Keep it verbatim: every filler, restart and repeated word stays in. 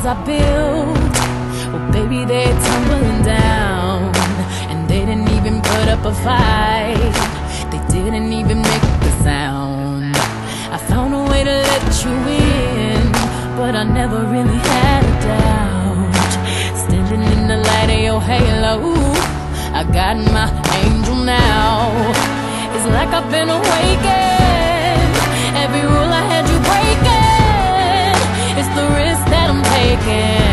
I built, well baby, they're tumbling down. And they didn't even put up a fight, they didn't even make a sound. I found a way to let you in, but I never really had a doubt. Standing in the light of your halo, I got my angel now. It's like I've been awakened. Every rule I had you breaking, it's the risk that I'm taking.